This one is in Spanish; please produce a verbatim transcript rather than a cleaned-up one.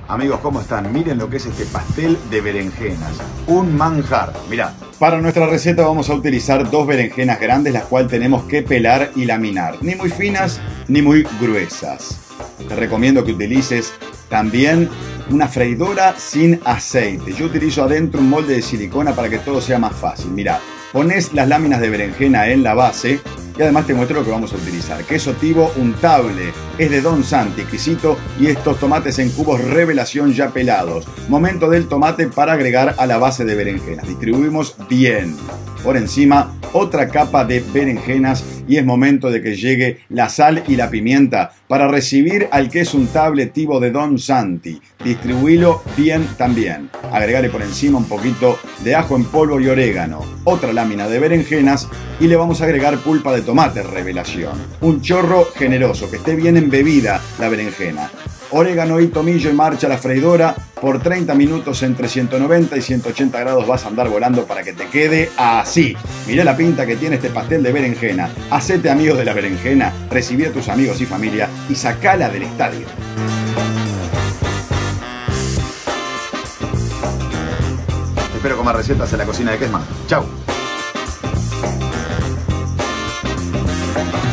Amigos, ¿cómo están? Miren lo que es este pastel de berenjenas. Un manjar. Mirá. Para nuestra receta vamos a utilizar dos berenjenas grandes, las cuales tenemos que pelar y laminar. Ni muy finas, ni muy gruesas. Te recomiendo que utilices también una freidora sin aceite. Yo utilizo adentro un molde de silicona para que todo sea más fácil. Mirá, pones las láminas de berenjena en la base. Y además te muestro lo que vamos a utilizar. Queso tivo untable, es de Don Santi, exquisito, y estos tomates en cubos Revelación ya pelados. Momento del tomate para agregar a la base de berenjenas. Distribuimos bien. Por encima, otra capa de berenjenas y es momento de que llegue la sal y la pimienta para recibir al queso untable tivo de Don Santi. Distribuílo bien también. Agregarle por encima un poquito de ajo en polvo y orégano. Otra lámina de berenjenas y le vamos a agregar pulpa de tomate Revelación. Un chorro generoso, que esté bien embebida la berenjena. Orégano y tomillo en marcha a la freidora. Por treinta minutos entre ciento noventa y ciento ochenta grados vas a andar volando para que te quede así. Mirá la pinta que tiene este pastel de berenjena. Hacete amigo de la berenjena, recibí a tus amigos y familia y sacala del estadio. Espero comer recetas en la cocina de Kesman. Chau.